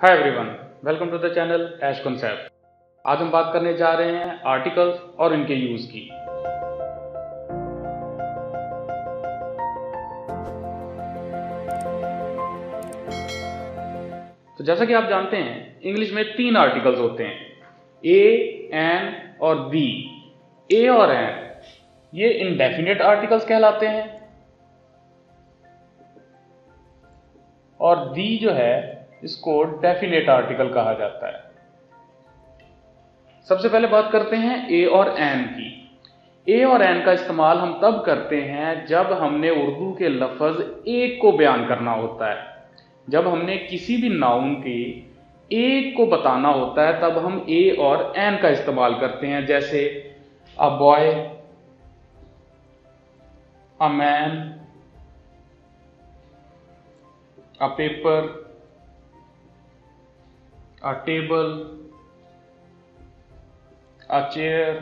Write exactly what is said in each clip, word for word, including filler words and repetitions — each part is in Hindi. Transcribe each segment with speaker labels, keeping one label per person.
Speaker 1: Hi everyone, welcome to the channel Ash Concept. आज हम बात करने जा रहे हैं आर्टिकल्स और इनके यूज की। तो जैसा कि आप जानते हैं, इंग्लिश में तीन आर्टिकल्स होते हैं, ए, एन और दी। ए और एन ये इंडेफिनिट आर्टिकल्स कहलाते हैं और दी जो है इसको डेफिनेट आर्टिकल कहा जाता है। सबसे पहले बात करते हैं ए और एन की। ए और एन का इस्तेमाल हम तब करते हैं जब हमने उर्दू के लफ्ज एक को बयान करना होता है। जब हमने किसी भी नाउन के एक को बताना होता है तब हम ए और एन का इस्तेमाल करते हैं, जैसे a boy, a man, a paper, a table, a chair।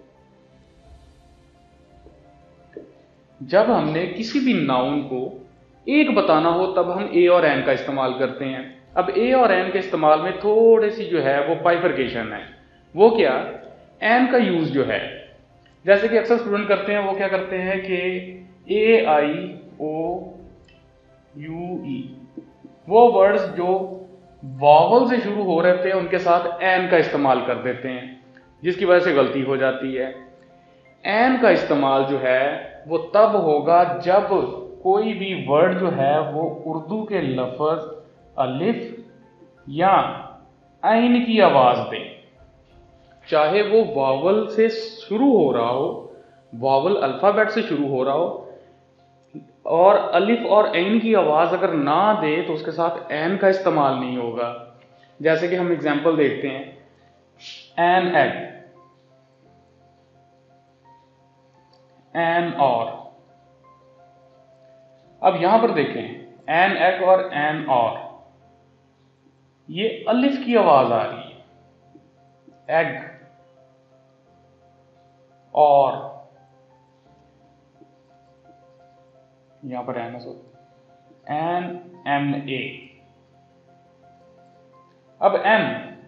Speaker 1: जब हमने किसी भी नाउन को एक बताना हो तब हम ए और एन का इस्तेमाल करते हैं। अब ए और एन के इस्तेमाल में थोड़ी सी जो है वो बाइफरकेशन है। वो क्या, एन का यूज जो है, जैसे कि अक्सर स्टूडेंट करते हैं, वो क्या करते हैं कि ए आई ओ यू ई, वो वर्ड्स जो वॉवल से शुरू हो रहे थे उनके साथ एन का इस्तेमाल कर देते हैं, जिसकी वजह से गलती हो जाती है। एन का इस्तेमाल जो है वो तब होगा जब कोई भी वर्ड जो है वो उर्दू के लफ्ज अलिफ या ऐन की आवाज दे, चाहे वो वॉवल से शुरू हो रहा हो, वॉवल अल्फाबेट से शुरू हो रहा हो, और अलिफ और ऐन की आवाज अगर ना दे तो उसके साथ एन का इस्तेमाल नहीं होगा। जैसे कि हम एग्जांपल देखते हैं, एन एग, एन और। अब यहां पर देखें, एन एग और एन और, ये अलिफ की आवाज आ रही है, एग और, यहां पर एन एन एम ए। अब एम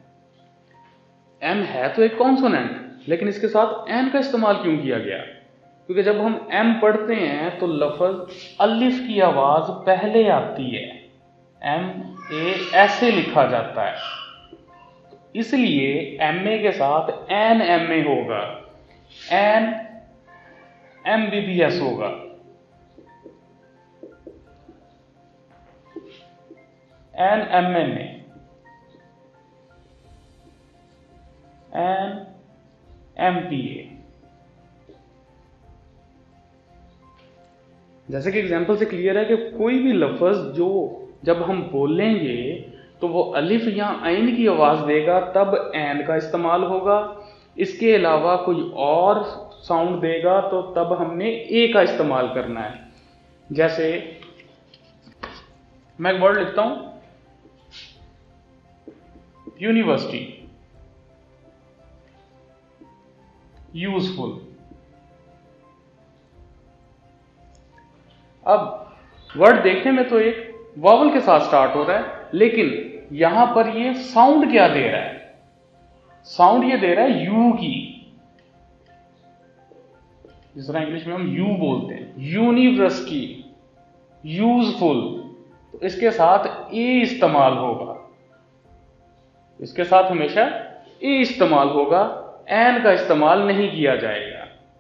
Speaker 1: एम है तो एक कॉन्सोनेंट, लेकिन इसके साथ एन का इस्तेमाल क्यों किया गया? क्योंकि जब हम एम पढ़ते हैं तो लफ्ज अलिफ की आवाज पहले आती है, एम ए ऐसे लिखा जाता है, इसलिए एम ए के साथ एन एम ए होगा, N M B B S होगा, N M N A, N M P A. जैसे कि एग्जांपल से क्लियर है कि कोई भी लफ्ज जो जब हम बोलेंगे तो वो अलिफ या ऐन की आवाज देगा तब एन का इस्तेमाल होगा। इसके अलावा कोई और साउंड देगा तो तब हमने ए का इस्तेमाल करना है। जैसे मैं एक वर्ड लिखता हूं, यूनिवर्सिटी, यूजफुल। अब वर्ड देखने में तो एक वॉवल के साथ स्टार्ट हो रहा है, लेकिन यहां पर ये साउंड क्या दे रहा है? साउंड ये दे रहा है यू की, जिस तरह इंग्लिश में हम यू बोलते हैं, यूनिवर्सिटी, यूजफुल, तो इसके साथ ए इस्तेमाल होगा, इसके साथ हमेशा ए इस्तेमाल होगा, एन का इस्तेमाल नहीं किया जाएगा।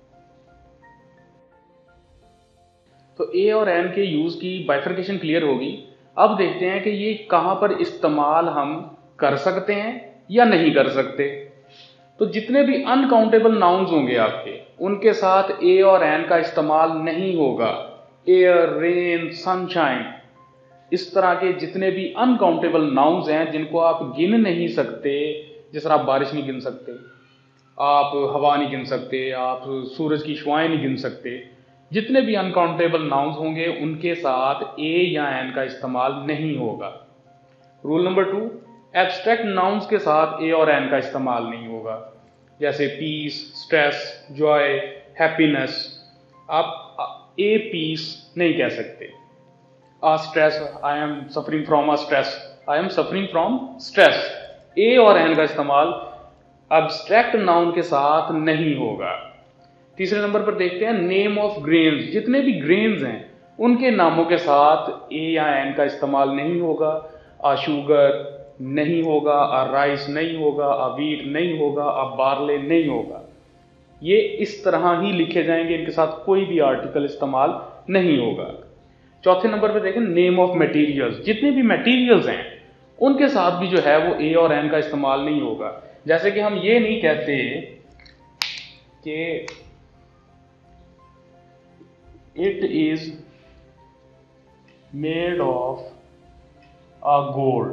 Speaker 1: तो ए और एन के यूज की बाइफरकेशन क्लियर होगी। अब देखते हैं कि ये कहां पर इस्तेमाल हम कर सकते हैं या नहीं कर सकते। तो जितने भी अनकाउंटेबल नाउन्स होंगे आपके, उनके साथ ए और एन का इस्तेमाल नहीं होगा। एयर, रेन, सनशाइन, इस तरह के जितने भी अनकाउंटेबल नाउन्स हैं जिनको आप गिन नहीं सकते, जिस तरह आप बारिश नहीं गिन सकते, आप हवा नहीं गिन सकते, आप सूरज की शुआएं नहीं गिन सकते, जितने भी अनकाउंटेबल नाउन्स होंगे उनके साथ ए या एन का इस्तेमाल नहीं होगा। Rule number two, abstract nouns के साथ ए और एन का इस्तेमाल नहीं होगा। जैसे पीस, स्ट्रेस, जॉय, हैप्पीनेस, आप ए पीस नहीं कह सकते। A stress, I am suffering from a stress, I am suffering from stress. A और एन का इस्तेमाल अब्स्ट्रैक्ट नाउन के साथ नहीं होगा। तीसरे नंबर पर देखते हैं नेम ऑफ ग्रेन्स। जितने भी ग्रेन्स हैं उनके नामों के साथ ए या एन का इस्तेमाल नहीं होगा। अ शुगर नहीं होगा, अ राइस नहीं होगा, अ व्हीट नहीं होगा, अ बार्ले नहीं होगा। ये इस तरह ही लिखे जाएंगे, इनके साथ कोई भी आर्टिकल इस्तेमाल नहीं होगा। चौथे नंबर पर देखें नेम ऑफ मटेरियल्स। जितने भी मटेरियल्स हैं उनके साथ भी जो है वो ए और एन का इस्तेमाल नहीं होगा। जैसे कि हम ये नहीं कहते कि it is made of a gold.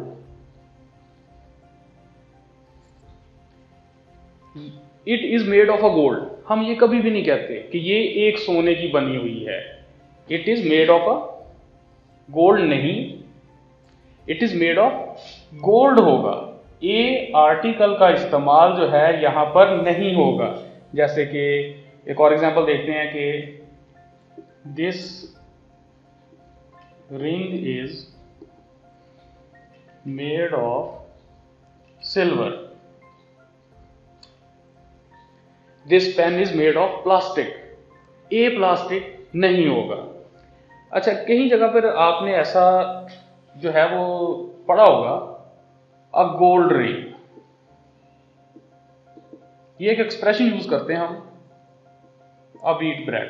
Speaker 1: It is made of a gold, हम ये कभी भी नहीं कहते कि ये एक सोने की बनी हुई है। It is made of a gold नहीं, it is made of gold होगा। ए आर्टिकल का इस्तेमाल जो है यहां पर नहीं होगा। जैसे कि एक और एग्जांपल देखते हैं कि this ring is made of silver, this pen is made of plastic. A plastic नहीं होगा। अच्छा, कहीं जगह पर आपने ऐसा जो है वो पढ़ा होगा अ गोल्ड रिंग, ये एक एक्सप्रेशन यूज करते हैं हम, अ व्हीट ब्रेड।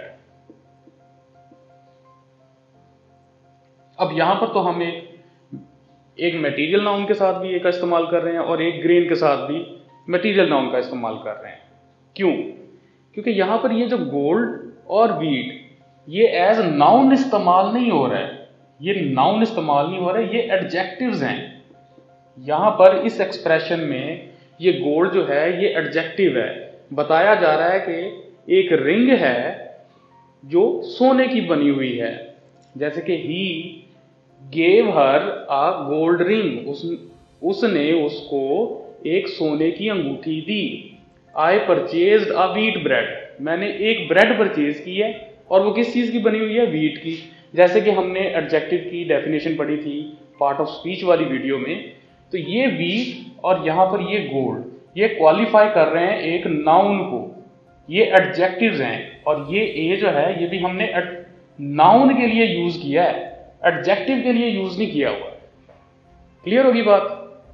Speaker 1: अब यहां पर तो हम एक एक मटेरियल नाउन के साथ भी ए का इस्तेमाल कर रहे हैं और एक ग्रेन के साथ भी मटेरियल नाउन का इस्तेमाल कर रहे हैं। क्यों? क्योंकि यहां पर ये जो गोल्ड और व्हीट ये एज नाउन इस्तेमाल नहीं हो रहा है, ये नाउन इस्तेमाल नहीं हो रहा है, ये एडजेक्टिव्स हैं। यहां पर इस एक्सप्रेशन में ये गोल्ड जो है ये एडजेक्टिव है। बताया जा रहा है कि एक रिंग है जो सोने की बनी हुई है। जैसे कि he gave her a gold ring, उस उसने उसको एक सोने की अंगूठी दी। I purchased a wheat bread, मैंने एक ब्रेड परचेज की है और वो किस चीज की बनी हुई है? व्हीट की। जैसे कि हमने एडजेक्टिव की डेफिनेशन पढ़ी थी पार्ट ऑफ स्पीच वाली वीडियो में, तो ये व्हीट और यहां पर ये गोल्ड ये क्वालिफाई कर रहे हैं एक नाउन को, ये एडजेक्टिव्स हैं। और ये ए जो है ये भी हमने नाउन के लिए यूज किया है, एडजेक्टिव के लिए यूज नहीं किया हुआ। क्लियर होगी बात?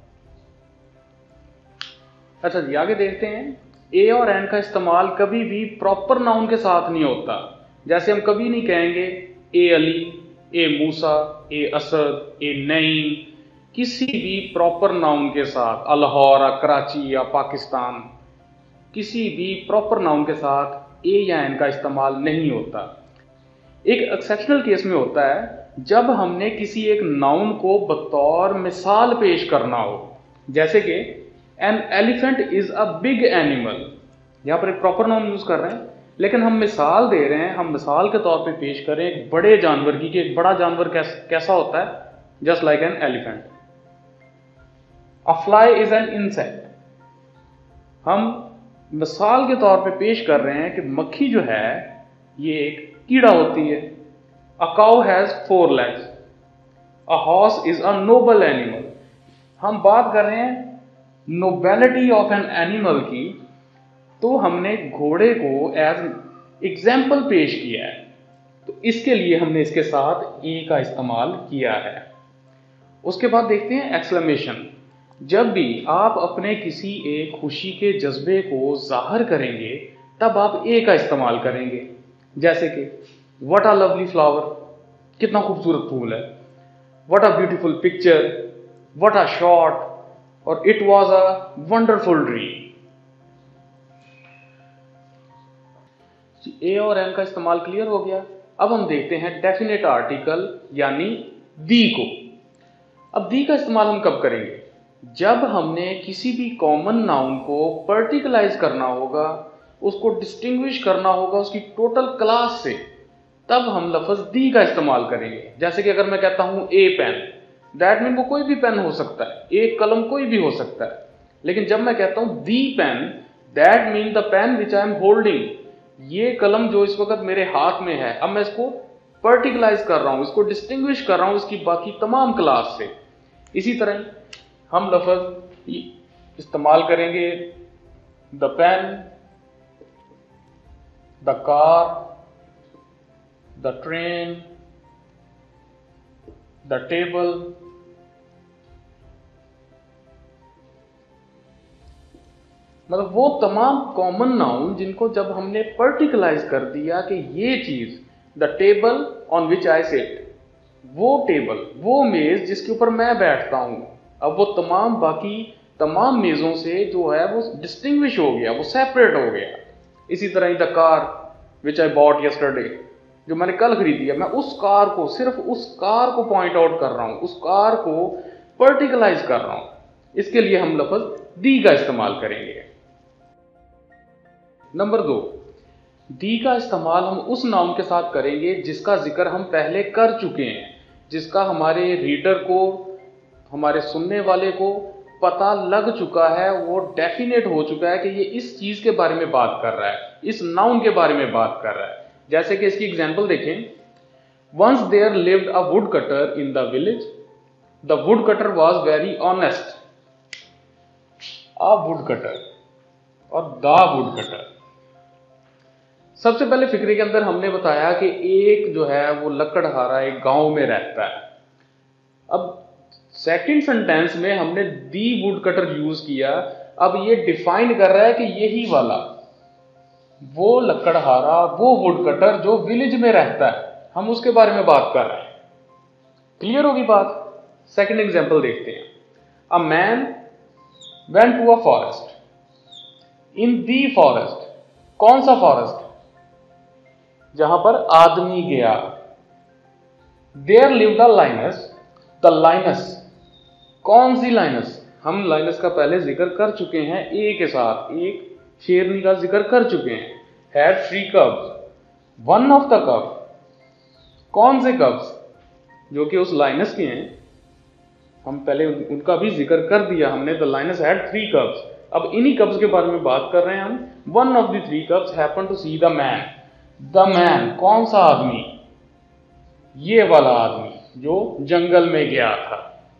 Speaker 1: अच्छा जी, आगे देखते हैं। ए और एन का इस्तेमाल कभी भी प्रॉपर नाउन के साथ नहीं होता। जैसे हम कभी नहीं कहेंगे ए अली, ए मूसा, ए असद, ए नईम, किसी भी प्रॉपर नाउन के साथ, लाहौर या कराची या पाकिस्तान, किसी भी प्रॉपर नाउन के साथ ए या एन का इस्तेमाल नहीं होता। एक एक्सेप्शनल केस में होता है जब हमने किसी एक नाउन को बतौर मिसाल पेश करना हो। जैसे कि an elephant is a big animal, यहां पर एक प्रॉपर नाउन यूज कर रहे हैं लेकिन हम मिसाल दे रहे हैं, हम मिसाल के तौर पे पेश करें एक बड़े जानवर की कि एक बड़ा जानवर कैस, कैसा होता है, just like an elephant. A fly is an insect, हम मिसाल के तौर पे पेश कर रहे हैं कि मक्खी जो है ये एक कीड़ा होती है। A cow has four legs, a horse is a noble animal, हम बात कर रहे हैं नोबेलिटी ऑफ एन एनिमल की, तो हमने घोड़े को एज एग्जाम्पल पेश किया है, तो इसके लिए हमने इसके साथ ए का इस्तेमाल किया है। उसके बाद देखते हैं एक्सक्लेमेशन। जब भी आप अपने किसी एक खुशी के जज्बे को जाहिर करेंगे तब आप ए का इस्तेमाल करेंगे। जैसे कि व्हाट अ लवली फ्लावर, कितना खूबसूरत फूल है, what a beautiful picture, what a shot, और it was a wonderful dream. A और एन का इस्तेमाल क्लियर हो गया। अब हम देखते हैं डेफिनेट आर्टिकल यानी दी को। अब दी का इस्तेमाल हम कब करेंगे? जब हमने किसी भी कॉमन नाउन को पर्टिकुलराइज करना होगा, उसको डिस्टिंग्विश करना होगा उसकी टोटल क्लास से, तब हम लफ्ज दी का इस्तेमाल करेंगे। जैसे कि अगर मैं कहता हूं ए पेन, दैट मीन वो कोई भी पेन हो सकता है, एक कलम कोई भी हो सकता है। लेकिन जब मैं कहता हूं the pen, that mean the pen which I am holding, ये कलम जो इस वक्त मेरे हाथ में है, अब मैं इसको पर्टिकुलराइज कर रहा हूं, इसको डिस्टिंग्विश कर रहा हूं इसकी बाकी तमाम क्लास से। इसी तरह हम लफ्ज़ इस्तेमाल करेंगे the pen, the car, the train, the table, मतलब वो तमाम कॉमन नाउन जिनको जब हमने पर्टिकुलराइज कर दिया कि ये चीज, the table on which I sit, वो टेबल, वो मेज जिसके ऊपर मैं बैठता हूं, अब वो तमाम बाकी तमाम मेजों से जो है वो डिस्टिंग्विश हो गया, वो सेपरेट हो गया। इसी तरह the car which I bought yesterday, जो मैंने कल खरीदी है, मैं उस कार को, सिर्फ उस कार को पॉइंट आउट कर रहा हूं, उस कार को पर्टिकुलराइज कर रहा हूं। इसके लिए हम लफ्ज दी का इस्तेमाल करेंगे। नंबर दो, दी का इस्तेमाल हम उस नाउन के साथ करेंगे जिसका जिक्र हम पहले कर चुके हैं, जिसका हमारे रीडर को, हमारे सुनने वाले को पता लग चुका है, वो डेफिनेट हो चुका है कि ये इस चीज के बारे में बात कर रहा है, इस नाउन के बारे में बात कर रहा है। जैसे कि इसकी एग्जांपल देखें, once there lived a woodcutter in the village, the woodcutter was very honest. A woodcutter और द वुड कटर। सबसे पहले फिक्रे के अंदर हमने बताया कि एक जो है वो लकड़हारा एक गांव में रहता है। अब सेकंड सेंटेंस में हमने दी वुड कटर यूज किया। अब ये डिफाइन कर रहा है कि यही वाला वो लकड़हारा, वो वुड कटर जो विलेज में रहता है, हम उसके बारे में बात कर रहे हैं। क्लियर होगी बात? सेकंड एग्जांपल देखते हैं। A man went to a forest, in the forest, कौन सा फॉरेस्ट? जहां पर आदमी गया। There lived a lioness, the lioness, कौन सी लाइनस? हम लाइनस का पहले जिक्र कर चुके हैं, ए के साथ एक शेरनी का जिक्र कर चुके हैं। Had three cubs, one of the cup, कौन से कब्स? जो कि उस लाइनस के हैं, हम पहले उनका भी जिक्र कर दिया हमने। The lioness had three cubs. अब इन्हीं कब्स के बारे में बात कर रहे हैं हम। One of the three cubs happen to see the man, the man, कौन सा आदमी? ये वाला आदमी जो जंगल में गया था।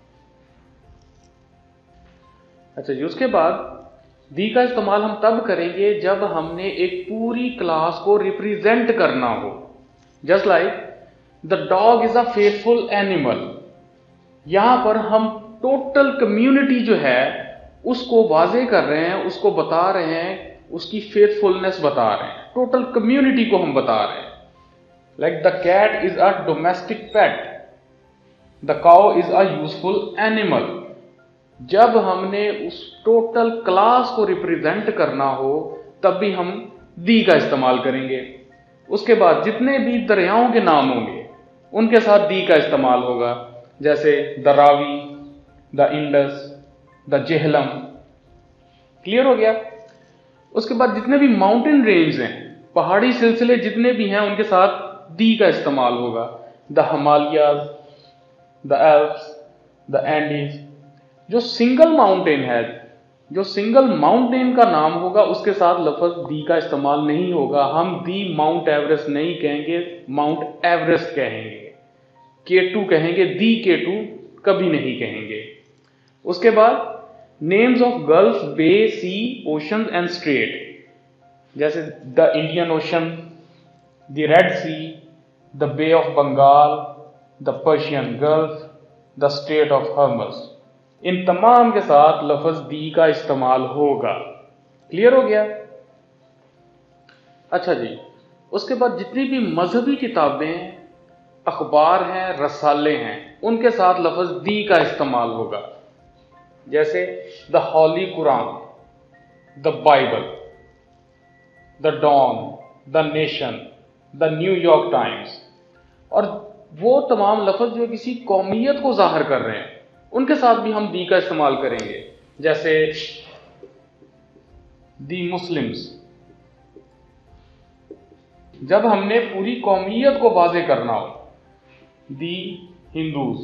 Speaker 1: अच्छा जी, उसके बाद दी का इस्तेमाल हम तब करेंगे जब हमने एक पूरी क्लास को रिप्रेजेंट करना हो। Just like the dog is a faithful animal. यहां पर हम टोटल कम्युनिटी जो है उसको वाजे कर रहे हैं, उसको बता रहे हैं, उसकी फेथफुलनेस बता रहे हैं, टोटल कम्युनिटी को हम बता रहे हैं। Like the cat is a domestic pet, the cow is a useful animal. जब हमने उस टोटल क्लास को रिप्रेजेंट करना हो तब भी हम दी का इस्तेमाल करेंगे। उसके बाद जितने भी दरियाओं के नाम होंगे उनके साथ दी का इस्तेमाल होगा, जैसे the Ravi, the Indus, the Jhelum. Clear हो गया? उसके बाद जितने भी माउंटेन रेंज हैं, पहाड़ी सिलसिले जितने भी हैं, उनके साथ दी का इस्तेमाल होगा। The Himalayas, the Alps, the Andes. जो सिंगल माउंटेन है, जो सिंगल माउंटेन का नाम होगा उसके साथ लफ्ज दी का इस्तेमाल नहीं होगा। हम दी माउंट एवरेस्ट नहीं कहेंगे, माउंट एवरेस्ट कहेंगे। केटू कहेंगे, दी केटू कभी नहीं कहेंगे। उसके बाद names of gulf, bay, sea, ocean and strait, जैसे the Indian Ocean, the Red Sea, the Bay of Bengal, the Persian Gulf, the Strait of Hormuz. इन तमाम के साथ लफ्ज दी का इस्तेमाल होगा। क्लियर हो गया? अच्छा जी, उसके बाद जितनी भी मजहबी किताबें, अखबार हैं, रसाले हैं, उनके साथ लफ्ज दी का इस्तेमाल होगा। जैसे the Holy Quran, the Bible, the Dawn, the Nation, the New York Times. और वो तमाम लफ्ज जो किसी कौमियत को जाहिर कर रहे हैं उनके साथ भी हम दी का इस्तेमाल करेंगे। जैसे दी मुस्लिम्स, जब हमने पूरी कौमियत को वाजे करना हो। दी हिंदूज।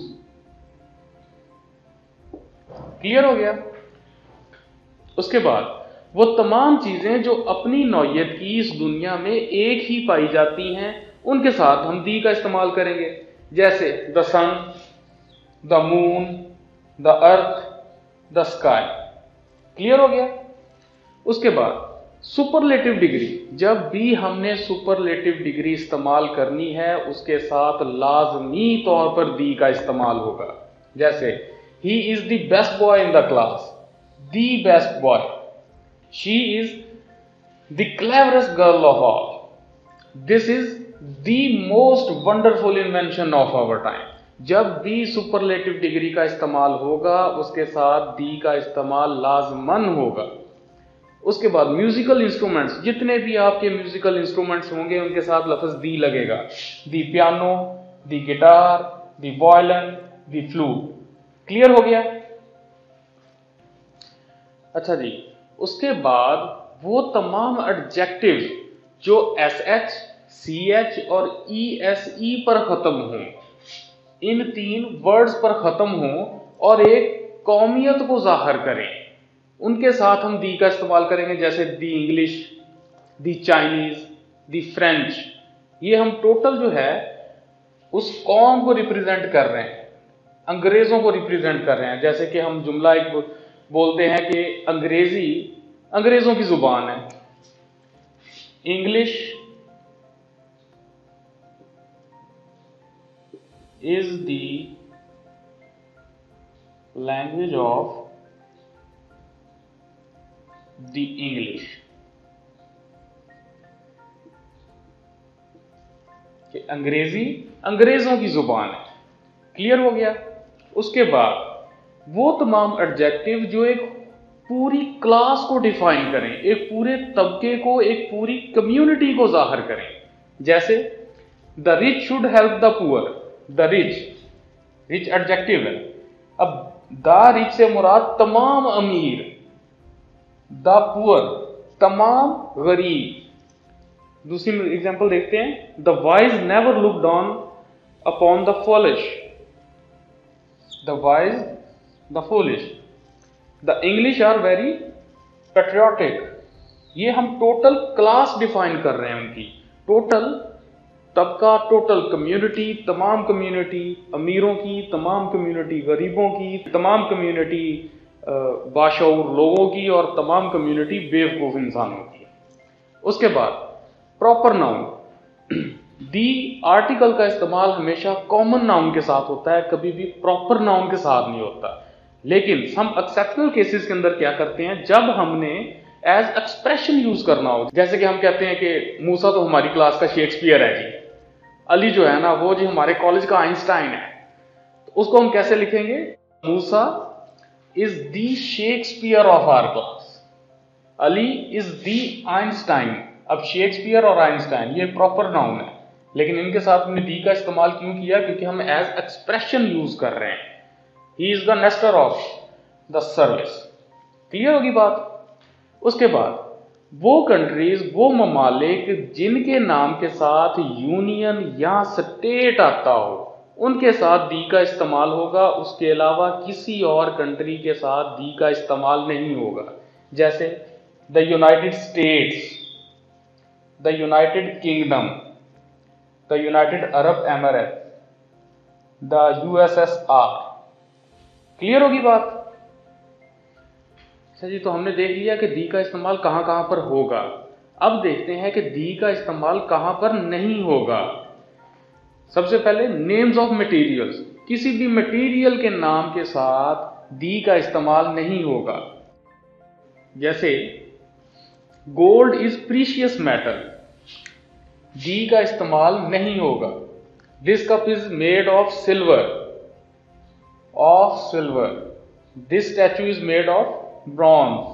Speaker 1: क्लियर हो गया? उसके बाद वो तमाम चीजें जो अपनी नौयत की इस दुनिया में एक ही पाई जाती हैं उनके साथ हम दी का इस्तेमाल करेंगे। जैसे the sun, the moon, the earth, the sky. Clear हो गया? उसके बाद सुपरलेटिव डिग्री, जब भी हमने सुपरलेटिव डिग्री इस्तेमाल करनी है उसके साथ लाजमी तौर पर दी का इस्तेमाल होगा। जैसे he is the best boy in the class, the best boy. She is the cleverest girl of all, this is the most wonderful invention of our time. जब भी सुपरलेटिव डिग्री का इस्तेमाल होगा उसके साथ दी का इस्तेमाल लाजमन होगा। उसके बाद म्यूजिकल इंस्ट्रूमेंट्स, जितने भी आपके म्यूजिकल इंस्ट्रूमेंट्स होंगे उनके साथ लफ्ज दी लगेगा। The piano, the guitar, the violin, the flute. Clear हो गया? अच्छा जी, उसके बाद वो तमाम एडजेक्टिव जो एस एच, सी एच और ई एस ई पर खत्म हों, इन तीन वर्ड्स पर खत्म हों और एक कौमियत को जाहिर करें, उनके साथ हम दी का इस्तेमाल करेंगे। जैसे the English, the Chinese, the French. ये हम टोटल जो है उस कौम को रिप्रेजेंट कर रहे हैं, अंग्रेजों को रिप्रेजेंट कर रहे हैं। जैसे कि हम जुमला एक बोलते हैं कि अंग्रेजी अंग्रेजों की जुबान है, English is the language of the English, कि अंग्रेजी अंग्रेजों की जुबान है। क्लियर हो गया? उसके बाद वो तमाम एडजेक्टिव जो एक पूरी क्लास को डिफाइन करें, एक पूरे तबके को, एक पूरी कम्युनिटी को जाहिर करें। जैसे the rich should help the poor, the rich, rich adjective है। अब द रिच से मुराद तमाम अमीर, द पुअर तमाम गरीब। दूसरी एग्जांपल देखते हैं, the wise never look down upon the foolish, the wise the foolish. The English are very patriotic. ये हम टोटल क्लास डिफाइन कर रहे हैं उनकी, टोटल तबका, टोटल कम्युनिटी, तमाम कम्युनिटी अमीरों की, तमाम कम्युनिटी गरीबों की, तमाम कम्युनिटी बाशऊर लोगों की और तमाम कम्युनिटी बेवकूफ इंसानों की। उसके बाद प्रॉपर नाउन, दी आर्टिकल का इस्तेमाल हमेशा कॉमन नाउन के साथ होता है, कभी भी प्रॉपर नाउन के साथ नहीं होता। लेकिन हम एक्सेप्शनल केसेस के अंदर क्या करते हैं, जब हमने एज एक्सप्रेशन यूज करना हो, जैसे कि हम कहते हैं कि मूसा तो हमारी क्लास का शेक्सपियर है जी, अली जो है ना वो जी हमारे कॉलेज का आइंस्टाइन है, तो उसको हम कैसे लिखेंगे? Musa is the Shakespeare of our class, Ali is the Einstein. अब शेक्सपियर और आइंस्टाइन ये प्रॉपर नाउन है, लेकिन इनके साथ हमने दी का इस्तेमाल क्यों किया? क्योंकि हम एज एक्सप्रेशन यूज कर रहे हैं। He is the nestor of the service. Clear होगी बात? उसके बाद वो कंट्रीज, वो ममालिक जिनके नाम के साथ यूनियन या स्टेट आता हो, उनके साथ दी का इस्तेमाल होगा। उसके अलावा किसी और कंट्री के साथ दी का इस्तेमाल नहीं होगा। जैसे the United States, the United Kingdom, the United Arab Emirate, the USSR. Clear होगी बात? अच्छा जी, तो हमने देख लिया कि दी का इस्तेमाल कहां कहां पर होगा। अब देखते हैं कि दी का इस्तेमाल कहां पर नहीं होगा। सबसे पहले नेम्स ऑफ मटेरियल्स, किसी भी मटेरियल के नाम के साथ दी का इस्तेमाल नहीं होगा। जैसे gold is precious metal, the का इस्तेमाल नहीं होगा। This cup is made of silver, of silver. This statue is made of bronze.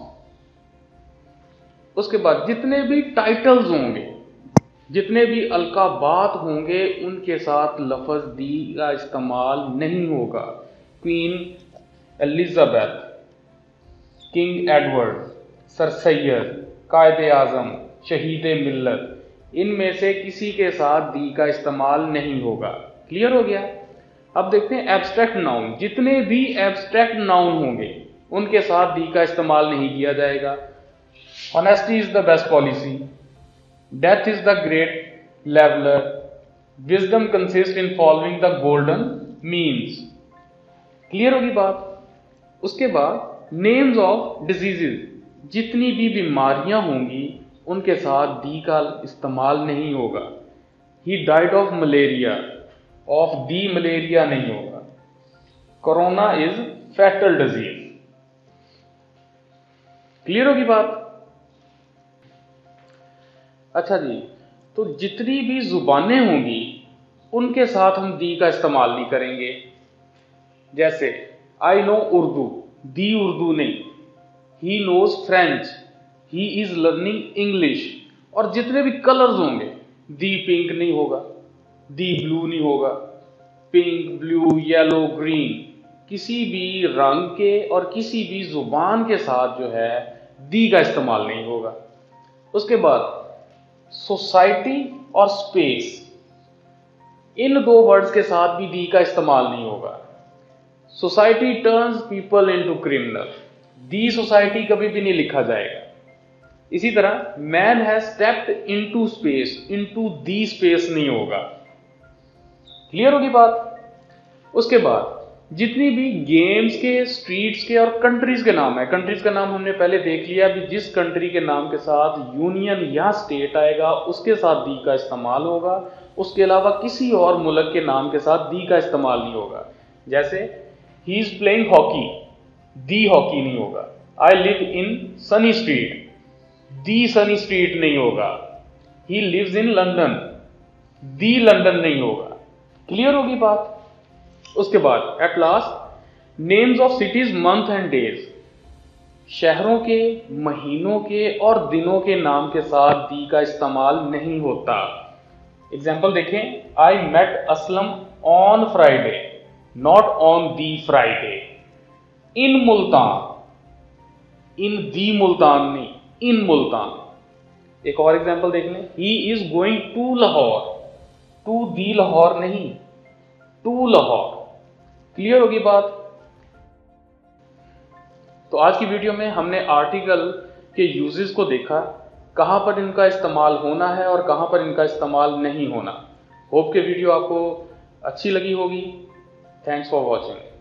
Speaker 1: उसके बाद जितने भी टाइटल्स होंगे, जितने भी अलकाबात होंगे, उनके साथ लफ्ज दी का इस्तेमाल नहीं होगा। Queen Elizabeth, King Edward, Sir Syed, Quaid-e Azam, शहीद मिल्लत, इनमें से किसी के साथ दी का इस्तेमाल नहीं होगा। क्लियर हो गया? अब देखते हैं एब्स्ट्रैक्ट नाउन, जितने भी एब्स्ट्रैक्ट नाउन होंगे उनके साथ दी का इस्तेमाल नहीं किया जाएगा। Honesty is the best policy, death is the great leveller, wisdom consist in following the golden means. Clear होगी बात? उसके बाद नेम्स ऑफ डिजीजेज, जितनी भी बीमारियां होंगी उनके साथ दी का इस्तेमाल नहीं होगा। He died of malaria, of the malaria नहीं होगा। Corona is fatal disease. Clear होगी बात? अच्छा जी, तो जितनी भी जुबानें होंगी उनके साथ हम दी का इस्तेमाल नहीं करेंगे। जैसे I know Urdu, the Urdu नहीं। He knows French, he is learning English. और जितने भी कलर्स होंगे, दी पिंक नहीं होगा, दी ब्लू नहीं होगा। पिंक, ब्लू, येलो, ग्रीन, किसी भी रंग के और किसी भी जुबान के साथ जो है दी का इस्तेमाल नहीं होगा। उसके बाद सोसाइटी और स्पेस, इन दो वर्ड्स के साथ भी दी का इस्तेमाल नहीं होगा। Society turns people into criminal, the society कभी भी नहीं लिखा जाएगा। इसी तरह man has stepped into space, into the space नहीं होगा। क्लियर होगी बात? उसके बाद जितनी भी गेम्स के, स्ट्रीट्स के और कंट्रीज के नाम है, कंट्रीज का नाम हमने पहले देख लिया। अभी जिस कंट्री के नाम के साथ यूनियन या स्टेट आएगा उसके साथ दी का इस्तेमाल होगा। उसके अलावा किसी और मुल्क के नाम के साथ दी का इस्तेमाल नहीं होगा। जैसे he is playing hockey, the hockey नहीं होगा। I live in Sunny Street, the Sunny Street नहीं होगा। He lives in London, the London नहीं होगा। क्लियर होगी बात? उसके बाद at last names of cities, month and days, शहरों के, महीनों के और दिनों के नाम के साथ दी का इस्तेमाल नहीं होता। एग्जाम्पल देखें, I met Aslam on Friday, not on the Friday. In Multan, in the Multan नहीं, इन मुल्तान। एक और एग्जाम्पल देख लें, he is going to Lahore, to the Lahore नहीं, टू लाहौर। क्लियर होगी बात? तो आज की वीडियो में हमने आर्टिकल के यूजेस को देखा, कहां पर इनका इस्तेमाल होना है और कहां पर इनका इस्तेमाल नहीं होना। होप के वीडियो आपको अच्छी लगी होगी। Thanks for watching.